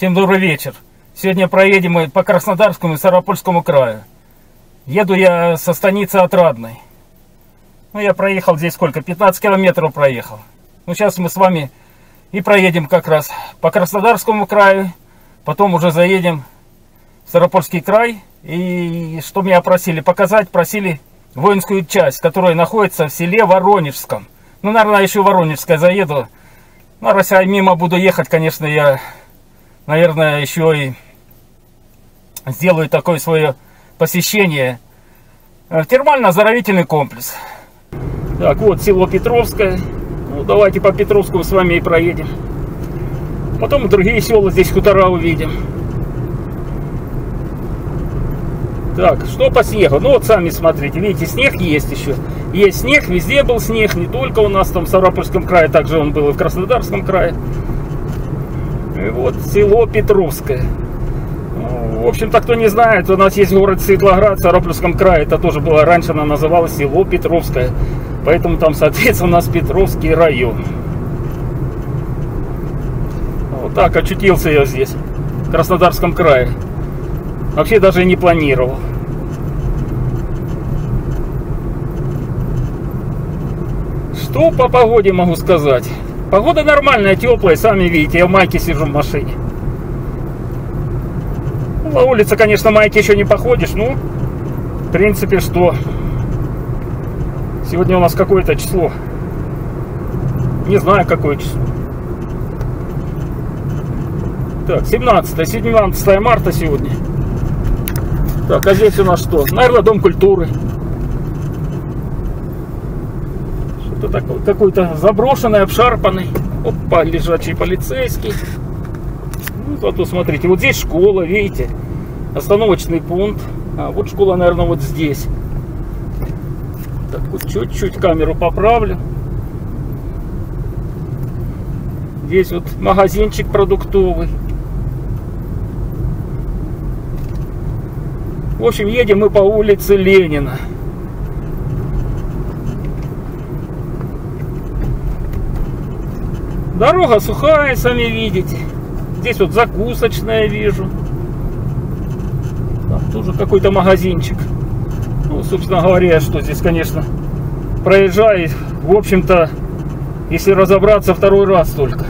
Всем добрый вечер. Сегодня проедем мы по Краснодарскому и Ставропольскому краю. Еду я со станицы Отрадной. Ну, я проехал здесь сколько? 15 километров проехал. Ну, сейчас мы с вами и проедем как раз по Краснодарскому краю. Потом уже заедем в Ставропольский край. И что меня просили показать? Просили воинскую часть, которая находится в селе Воронежском. Ну, наверное, еще в Воронежское заеду. Ну, раз я мимо буду ехать, конечно, я, наверное, еще и сделаю такое свое посещение. Термально-оздоровительный комплекс. Так, вот село Петровское. Ну, давайте по Петровскому с вами и проедем. Потом и другие села здесь, хутора, увидим. Так, что по снегу? Ну вот сами смотрите, видите, снег есть еще. Есть снег, везде был снег, не только у нас там в Ставропольском крае, также он был и в Краснодарском крае. И вот село Петровское. Ну, в общем-то, кто не знает, у нас есть город Светлоград в Ставропольском крае. Это тоже было раньше, она называлась село Петровское. Поэтому там, соответственно, у нас Петровский район. Вот так очутился я здесь, в Краснодарском крае. Вообще даже и не планировал. Что по погоде могу сказать? Погода нормальная, теплая, сами видите, я в майке сижу в машине. Ну, на улице, конечно, майки еще не походишь, ну, в принципе, что? Сегодня у нас какое-то число. Не знаю, какое число. Так, 17 марта сегодня. Так, а здесь у нас что? Наверное, дом культуры. Что-то такое, какой-то заброшенный, обшарпанный. Опа, лежачий полицейский. Ну, зато смотрите, вот здесь школа, видите? Остановочный пункт. А вот школа, наверное, вот здесь. Так, вот чуть-чуть камеру поправлю. Здесь вот магазинчик продуктовый. В общем, едем мы по улице Ленина. Дорога сухая, сами видите. Здесь вот закусочная вижу. Там тоже какой-то магазинчик. Ну, собственно говоря, что здесь, конечно, проезжает, в общем-то, если разобраться, второй раз только.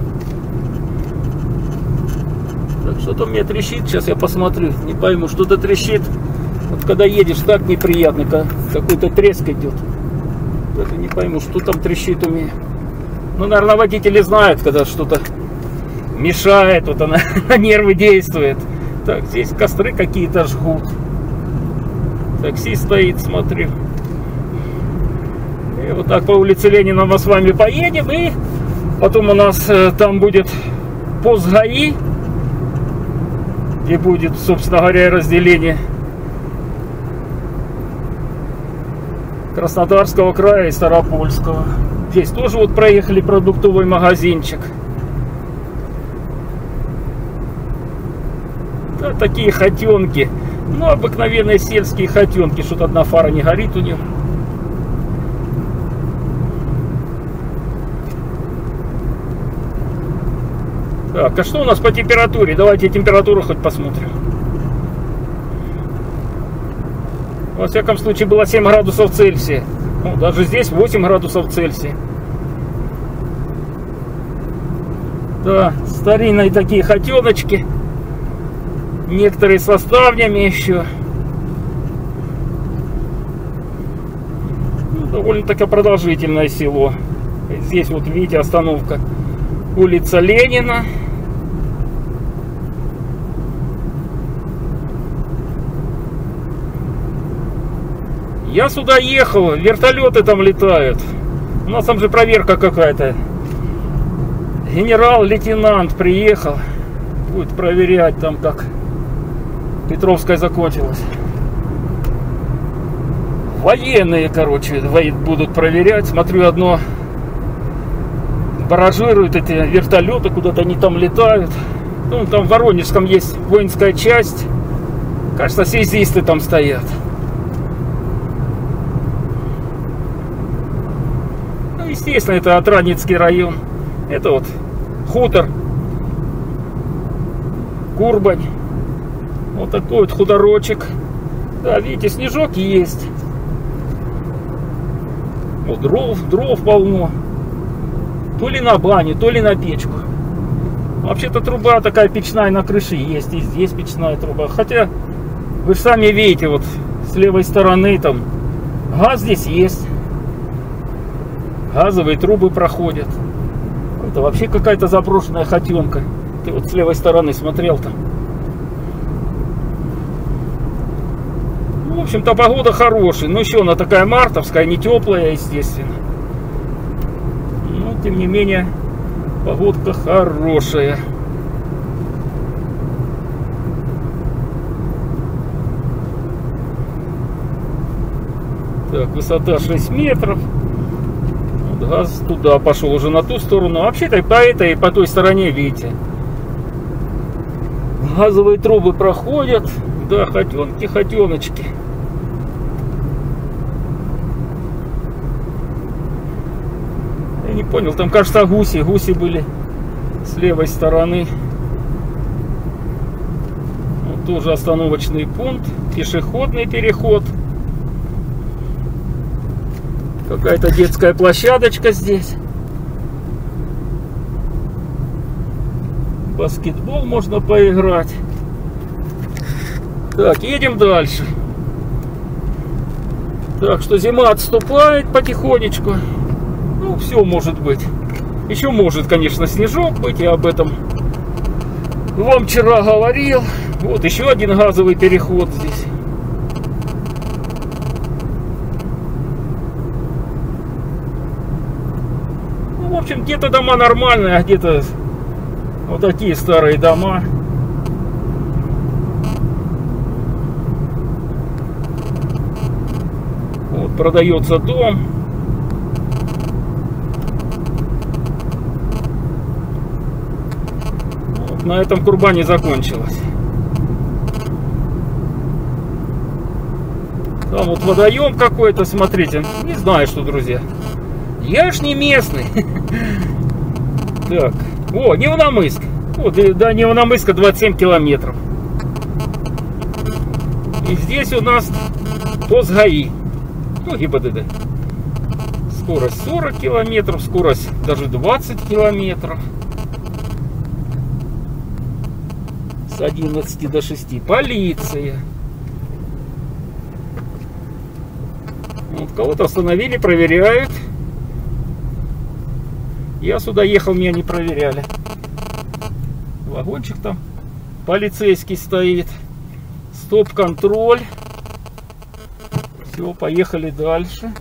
Что-то мне трещит, сейчас я посмотрю, не пойму, что-то трещит. Вот когда едешь, так неприятно, какой-то треск идет. Даже не пойму, что там трещит у меня. Ну, наверное, водители знают, когда что-то мешает, вот она на нервы действует. Так, здесь костры какие-то жгут. Такси стоит, смотрю. И вот так по улице Ленина мы с вами поедем. И потом у нас там будет пост ГАИ, где будет, собственно говоря, разделение Краснодарского края и Ставропольского. Здесь тоже вот проехали продуктовый магазинчик. Да, такие хотенки. Ну, обыкновенные сельские хотенки. Что-то одна фара не горит у них. Так, а что у нас по температуре? Давайте температуру хоть посмотрим. Во всяком случае было 7 градусов Цельсия. Ну, даже здесь 8 градусов Цельсия. Да, старинные такие хотеночки. Некоторые со ставнями еще. Ну, довольно-таки продолжительное село. Здесь вот видите остановка. Улица Ленина. Я сюда ехал, вертолеты там летают. У нас там же проверка какая-то. Генерал-лейтенант приехал. Будет проверять там, как Петровская закончилась. Военные, короче, будут проверять. Смотрю, одно баражируют эти вертолеты, куда-то они там летают. Ну, там в Воронежском есть воинская часть. Кажется, связисты там стоят. Ну, естественно, это Отрадницкий район. Это вот хутор. Курбань. Вот такой вот худорочек. Да, видите, снежок есть. Вот дров полно. То ли на баню, то ли на печку. Вообще-то труба такая печная на крыше есть. И здесь печная труба. Хотя, вы же сами видите, вот с левой стороны там газ здесь есть. Газовые трубы проходят. Это вообще какая-то заброшенная хотенка. Ты вот с левой стороны смотрел там. В общем-то, погода хорошая. Но еще она такая мартовская, не теплая, естественно. Но, тем не менее, погодка хорошая. Так, высота 6 метров. Вот газ туда пошел, уже на ту сторону. Вообще-то и по этой, и по той стороне, видите, газовые трубы проходят. Да, хотенки, хотеночки. Я не понял, там, кажется, гуси были с левой стороны. Вот тоже остановочный пункт, пешеходный переход. Какая-то детская площадочка здесь. Баскетбол можно поиграть. Так, едем дальше. Так что зима отступает потихонечку. Ну, все может быть. Еще может, конечно, снежок быть. Я об этом вам вчера говорил. Вот еще один газовый переход здесь. Ну, в общем, где-то дома нормальные, а где-то вот такие старые дома. Вот продается дом. Вот, на этом Курбани закончилась. Там вот водоем какой-то, смотрите. Не знаю, что, друзья. Я ж не местный. Так. О, Невномыск. Вот, до Невномыска 27 километров. И здесь у нас ТОС-ГАИ. Ну, ГИБДД. Скорость 40 километров, скорость даже 20 километров. С 11 до 6. Полиция. Вот кого-то остановили, проверяют. Я сюда ехал, меня не проверяли. Вагончик там полицейский стоит. Стоп-контроль. Все, поехали дальше.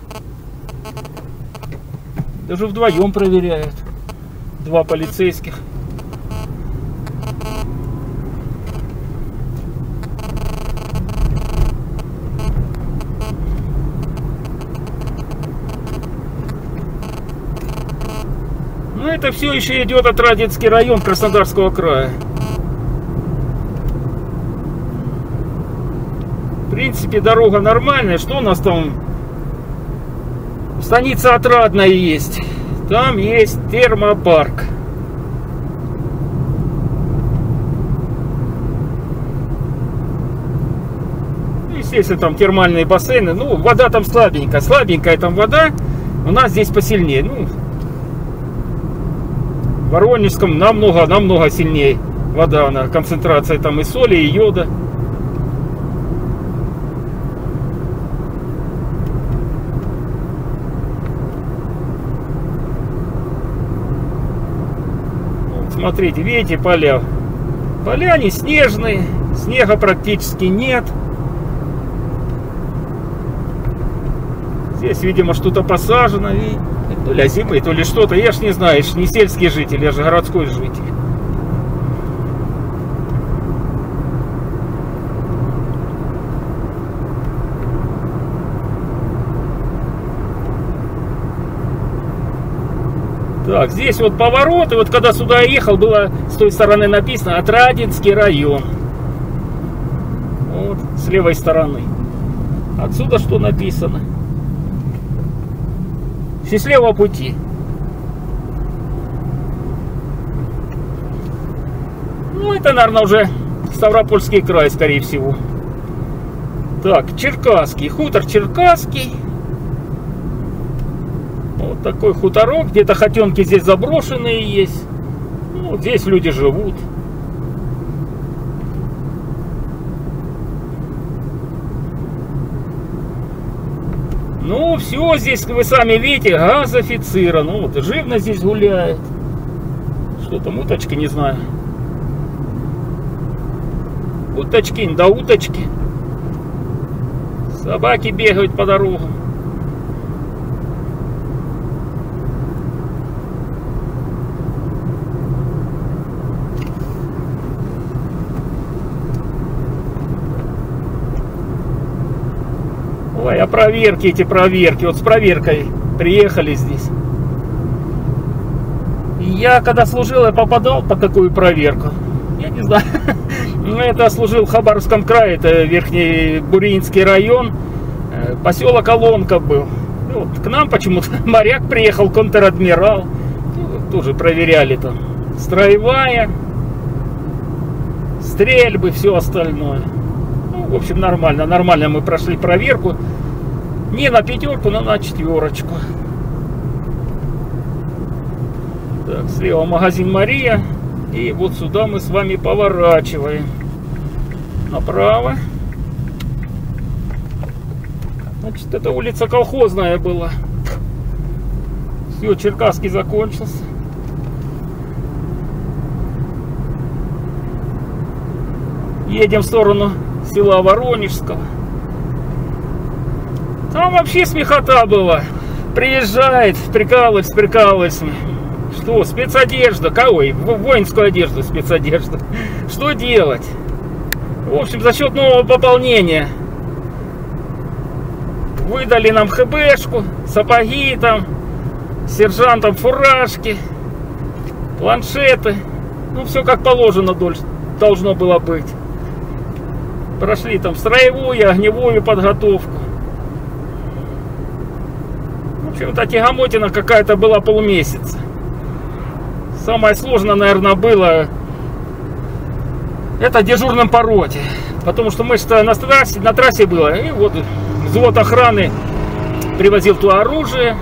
Даже вдвоем проверяют. Два полицейских. Ну, это все еще идет Отрадинский район Краснодарского края. В принципе, дорога нормальная. Что у нас там? Станица Отрадная есть. Там есть термопарк. Естественно, там термальные бассейны. Ну, вода там слабенькая. Слабенькая там вода. У нас здесь посильнее. Ну, в Воронежском намного сильнее вода. Она, концентрация там и соли, и йода. Смотрите, видите, поля. Поля не снежные, снега практически нет. Здесь, видимо, что-то посажено. То ли зимы, то ли что-то. Я ж не знаю, я ж не сельский житель, я же городской житель. Так, здесь вот поворот, и вот когда сюда ехал, было с той стороны написано Отрадинский район. Вот, с левой стороны. Отсюда что написано? Счастливого пути. Ну, это, наверное, уже Ставропольский край, скорее всего. Так, Черкасский, хутор Черкасский. Вот такой хуторок. Где-то хотенки здесь заброшенные есть. Ну, вот здесь люди живут. Ну, все здесь, вы сами видите, газофицировано. Ну, вот живность здесь гуляет. Что там, уточки, не знаю. Уточки, да уточки. Собаки бегают по дорогам. Ой, а проверки, эти проверки. Вот с проверкой приехали здесь. И я когда служил, я попадал по какую проверку? Я не знаю. Ну, это служил в Хабаровском крае, это Верхний Буринский район, поселок Олонка был. И вот к нам почему-то моряк приехал, контр-адмирал. Тоже проверяли там. Строевая, стрельбы, все остальное. Ну, в общем, нормально. Нормально мы прошли проверку. Не на 5, но на 4. Так, слева магазин Мария. И вот сюда мы с вами поворачиваем. Направо. Значит, это улица Колхозная была. Все, Черкасский закончился. Едем в сторону села Воронежского. Там вообще смехота была. Приезжает, прикалывается. Что, спецодежда? Ой, воинскую одежду, спецодежду. Что делать? В общем, за счет нового пополнения выдали нам ХБшку, сапоги там, сержантам фуражки, планшеты. Ну, все как положено должно было быть. Прошли там строевую, огневую подготовку. В общем-то, тягомотина какая-то была полмесяца. Самое сложное, наверное, было это дежурным по роте. Потому что мы что на трассе было. И вот взвод охраны привозил туда оружие,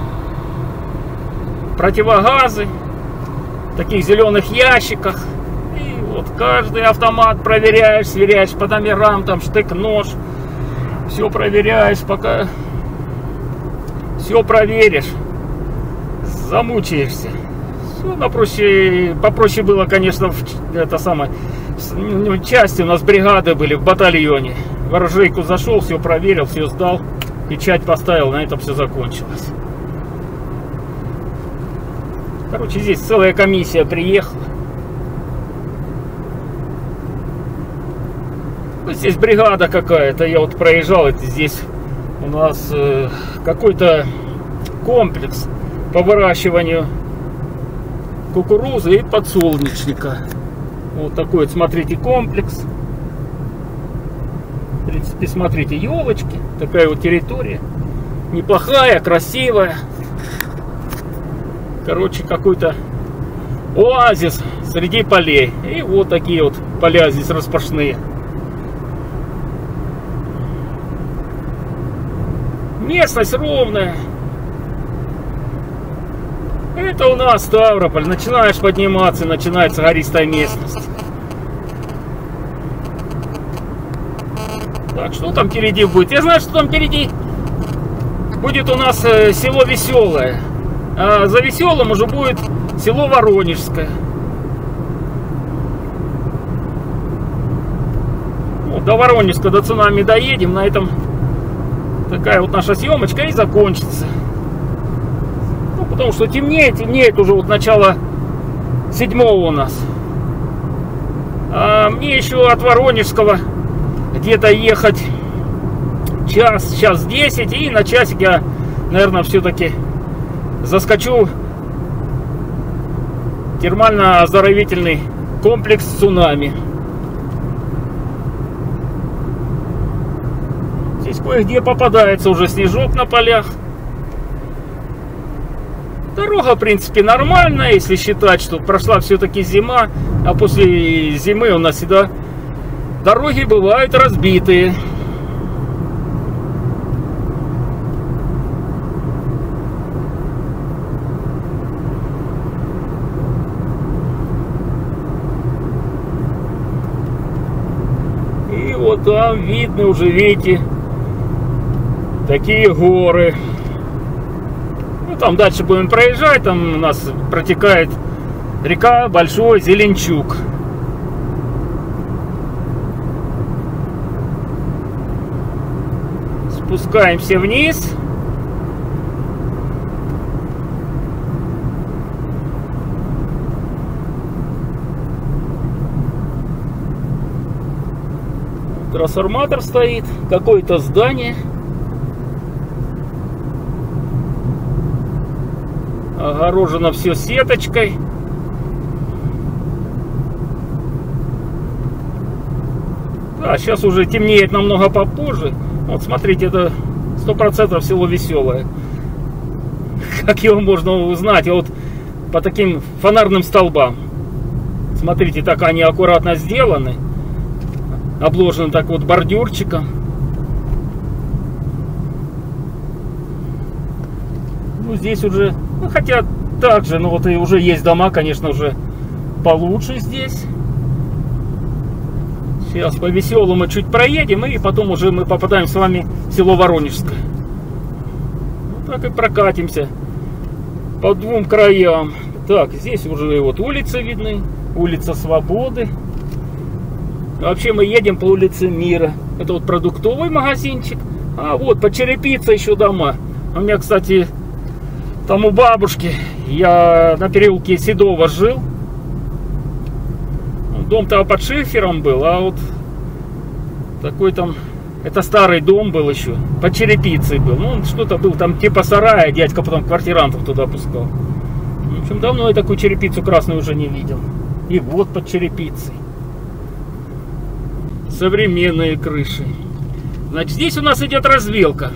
противогазы в таких зеленых ящиках. И вот каждый автомат проверяешь, сверяешь по номерам, там штык-нож. Все проверяешь, пока все проверишь, замучаешься. Все попроще было, конечно, это самое. Части у нас бригады были в батальоне. В оружейку зашел, все проверил, все сдал, печать поставил, на этом все закончилось. Короче, здесь целая комиссия приехала. Вот здесь бригада какая-то, я вот проезжал, это здесь у нас какой-то комплекс по выращиванию кукурузы и подсолнечника. Вот такой вот, смотрите, комплекс. В принципе, смотрите, елочки. Такая вот территория. Неплохая, красивая. Короче, какой-то оазис среди полей. И вот такие вот поля здесь распашные. Местность ровная. Это у нас Ставрополь. Начинаешь подниматься, начинается гористая местность. Так, что там впереди будет? Я знаю, что там впереди будет у нас село Веселое. А за Веселым уже будет село Воронежское. Вот, до Воронежска, до цунами доедем. На этом такая вот наша съемочка и закончится. Потому что темнеет уже вот начало 7-го у нас. А мне еще от Воронежского где-то ехать час 10. И на часик я, наверное, все-таки заскочу в термально-оздоровительный комплекс «Цунами». Здесь кое-где попадается уже снежок на полях. Дорога, в принципе, нормальная, если считать, что прошла все-таки зима, а после зимы у нас всегда дороги бывают разбитые. И вот там видно уже, видите, такие горы. Ну, там дальше будем проезжать, там у нас протекает река Большой Зеленчук. Спускаемся вниз. Трансформатор стоит, какое-то здание. Огорожено все сеточкой. Да, сейчас уже темнеет намного попозже. Вот смотрите, это 100% село Веселое. Как его можно узнать? Вот по таким фонарным столбам. Смотрите, так они аккуратно сделаны. Обложены так вот бордюрчиком. Ну, здесь уже, ну, хотя так же, но вот и уже есть дома, конечно, уже получше здесь. Сейчас по Веселому чуть проедем, и потом уже мы попадаем с вами в село Воронежское. Вот так и прокатимся по двум краям. Так, здесь уже вот улицы видны, улица Свободы. Вообще мы едем по улице Мира. Это вот продуктовый магазинчик. А вот по Черепице еще дома. У меня, кстати, там у бабушки, я на переулке Седова жил. Дом-то под шифером был, а вот такой там, это старый дом был еще, под Черепицей был. Ну, что-то был там типа сарая, дядька потом квартирантов туда пускал. В общем, давно я такую черепицу красную уже не видел. И вот под Черепицей. Современные крыши. Значит, здесь у нас идет развилка.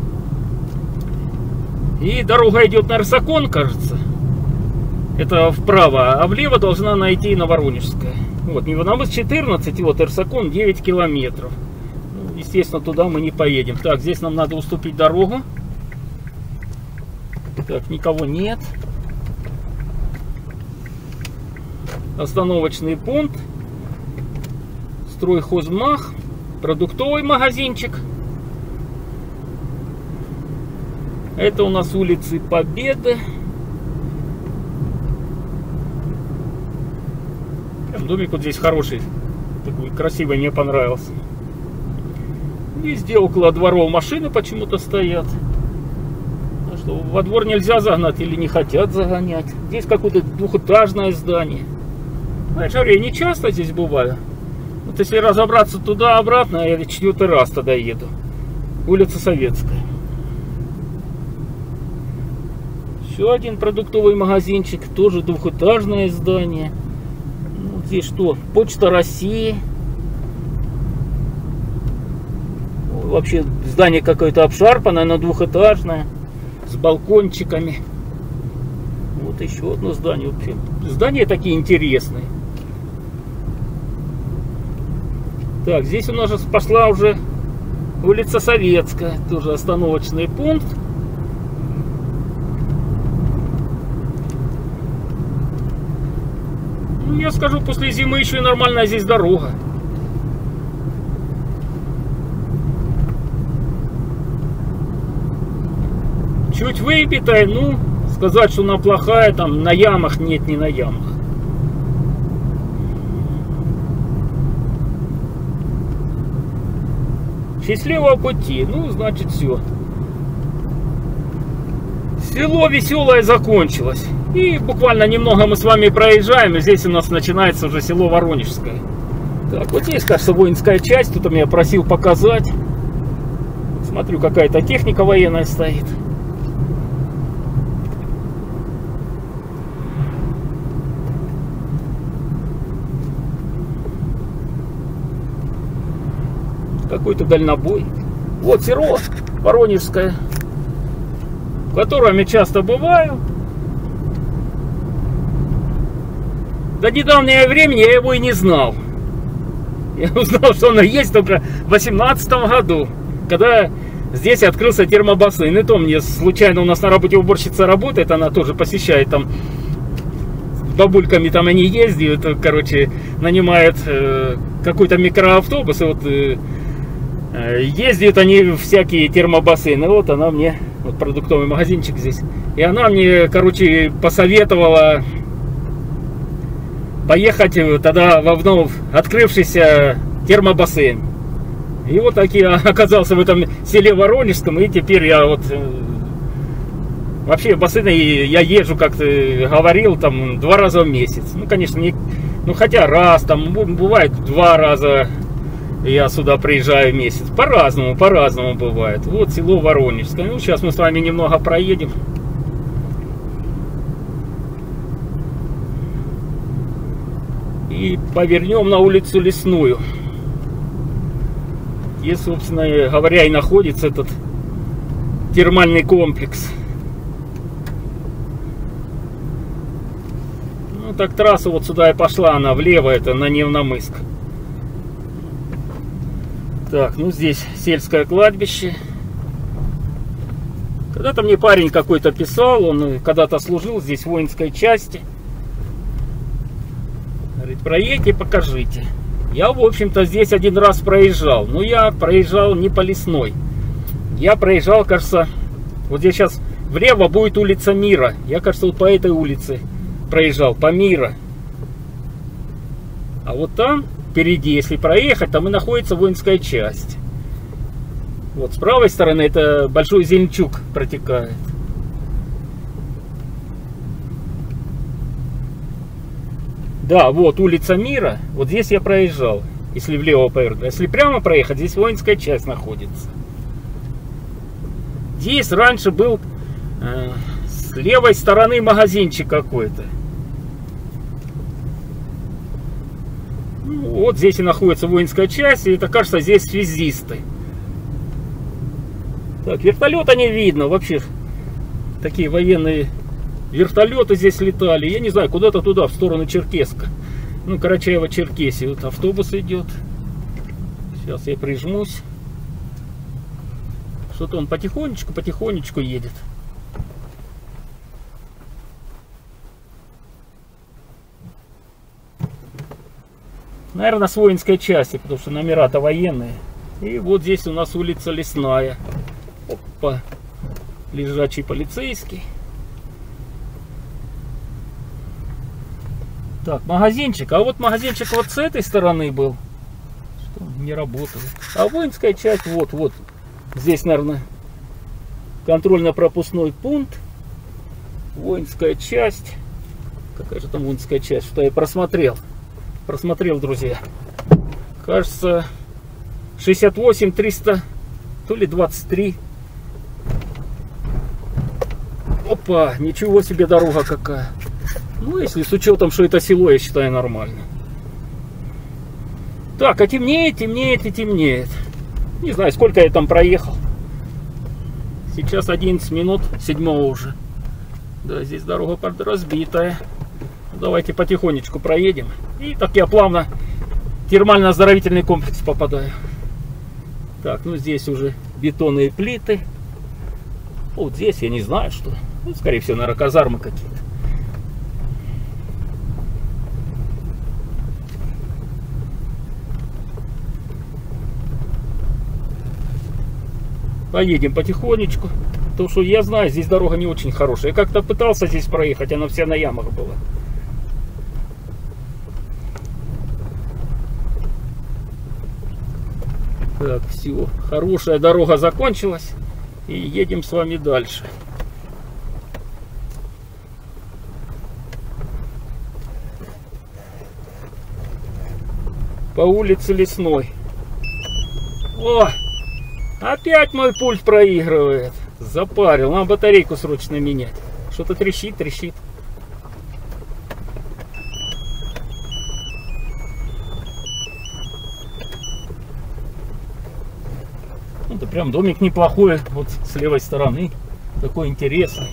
И дорога идет на Рысакон, кажется. Это вправо, а влево должна найти на Воронежское. Вот, Невономыс 14, и вот Рысакон 9 километров. Ну, естественно, туда мы не поедем. Так, здесь нам надо уступить дорогу. Так, никого нет. Остановочный пункт. Стройхозмах. Продуктовый магазинчик. Это у нас улицы Победы. Домик вот здесь хороший, такой красивый, мне понравился. Везде около дворов машины почему-то стоят. А что, во двор нельзя загнать или не хотят загонять. Здесь какое-то двухэтажное здание. Знаешь, я не часто здесь бываю. Вот если разобраться туда-обратно, я 4-й раз тогда еду. Улица Советская. Еще один продуктовый магазинчик, тоже двухэтажное здание. Здесь что? Почта России. Вообще здание какое-то обшарпанное, но двухэтажное. С балкончиками. Вот еще одно здание. Вообще, здания такие интересные. Так, здесь у нас пошла уже улица Советская. Тоже остановочный пункт. Я скажу, после зимы еще и нормальная здесь дорога. Чуть выбитая, ну, сказать, что она плохая, там, на ямах, нет, не на ямах. Счастливого пути, ну, значит, все. Село Веселое закончилось. И буквально немного мы с вами проезжаем, и здесь у нас начинается уже село Воронежское. Так, вот здесь, кажется, воинская часть, тут он меня просил показать. Смотрю, какая-то техника военная стоит. Какой-то дальнобой. Вот село Воронежское, в котором я часто бываю. До недавнего времени я его и не знал. Я узнал, что она есть только в 2018 году, когда здесь открылся термобассейн. И то мне случайно, у нас на работе уборщица работает, она тоже посещает там, с бабульками там они ездят, короче, нанимают какой-то микроавтобус, и вот ездят они в всякие термобассейны. Вот она мне, вот продуктовый магазинчик здесь, и она мне, короче, посоветовала поехать тогда во вновь открывшийся термобассейн. И вот таки оказался в этом селе Воронежском, и теперь я вот вообще в бассейны я езжу, как ты говорил, там 2 раза в месяц. Ну, конечно, не, ну хотя раз, там бывает 2 раза я сюда приезжаю в месяц. По-разному бывает. Вот село Воронежское. Ну, сейчас мы с вами немного проедем. И повернем на улицу Лесную, где, собственно говоря, и находится этот термальный комплекс. Ну так трасса вот сюда и пошла, она влево, это на Невномыск. Так, ну здесь сельское кладбище. Когда-то мне парень какой-то писал, он когда-то служил здесь в воинской части. Говорит, проедьте, покажите. Я, в общем-то, здесь один раз проезжал. Но я проезжал не по Лесной. Я проезжал, кажется, вот здесь сейчас влево будет улица Мира. Я, кажется, вот по этой улице проезжал, по Мира. А вот там, впереди, если проехать, там и находится воинская часть. Вот с правой стороны это Большой Зеленчук протекает. Да, вот улица Мира, вот здесь я проезжал, если влево повернуть. Если прямо проехать, здесь воинская часть находится. Здесь раньше был с левой стороны магазинчик какой-то. Ну, вот здесь и находится воинская часть, и это, кажется, здесь связисты. Так, вертолета не видно, вообще такие военные... Вертолеты здесь летали, я не знаю, куда-то туда, в сторону Черкесска. Ну, Карачаево-Черкесии. Вот автобус идет. Сейчас я прижмусь. Что-то он потихонечку едет. Наверное, с воинской части, потому что номера-то военные. И вот здесь у нас улица Лесная. Опа, лежачий полицейский. Так, магазинчик. А вот магазинчик вот с этой стороны был. Что он не работает. А воинская часть вот. Здесь, наверное, контрольно-пропускной пункт. Воинская часть. Какая же там воинская часть? Что я просмотрел. Друзья. Кажется, 68 300, то ли 23. Опа, ничего себе дорога какая. Ну, если с учетом, что это село, я считаю нормально. Так, а темнеет. Не знаю, сколько я там проехал. Сейчас 11 минут 7 уже. Да, здесь дорога разбитая. Давайте потихонечку проедем. И так я плавно в термально-оздоровительный комплекс попадаю. Так, ну здесь уже бетонные плиты. Вот здесь я не знаю, что. Ну, скорее всего, наверное, казармы какие-то. Поедем потихонечку, потому что я знаю, здесь дорога не очень хорошая. Я как-то пытался здесь проехать, она вся на ямах была. Так, все, хорошая дорога закончилась, и едем с вами дальше. По улице Лесной. О! Опять мой пульт проигрывает. Запарил. Надо батарейку срочно менять. Что-то трещит. Ну, да прям домик неплохой. Вот с левой стороны. Такой интересный.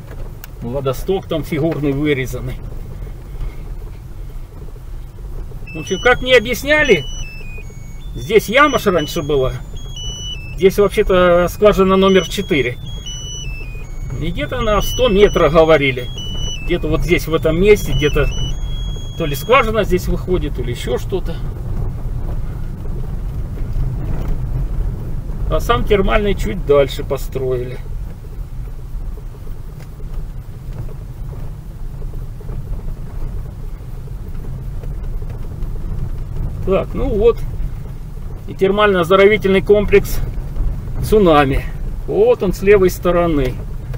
Водосток там фигурный вырезанный. В общем, как мне объясняли, здесь яма же раньше была. Здесь вообще-то скважина номер 4. И где-то на 100 метров говорили. Где-то вот здесь, в этом месте, где-то то ли скважина здесь выходит, то ли еще что-то. А сам термальный чуть дальше построили. Так, ну вот. И термально-оздоровительный комплекс «Цунами». Вот он с левой стороны.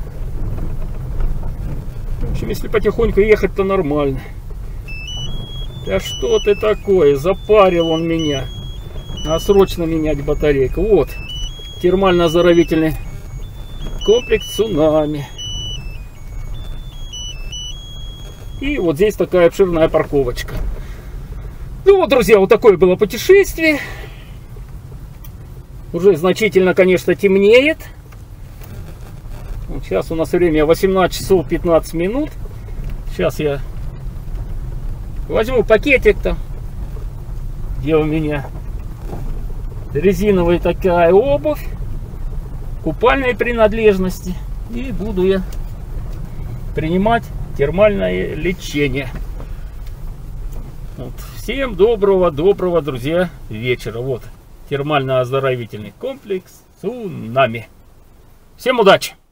В общем, если потихоньку ехать, то нормально. Да что ты такое? Запарил он меня. Надо срочно менять батарейку. Вот. Термально-оздоровительный комплекс «Цунами». И вот здесь такая обширная парковочка. Ну вот, друзья, вот такое было путешествие. Уже значительно, конечно, темнеет. Вот сейчас у нас время 18 часов 15 минут. Сейчас я возьму пакетик-то, где у меня резиновая такая обувь, купальные принадлежности. И буду я принимать термальное лечение. Вот. Всем доброго, друзья, вечера. Вот термально-оздоровительный комплекс «Цунами». Всем удачи!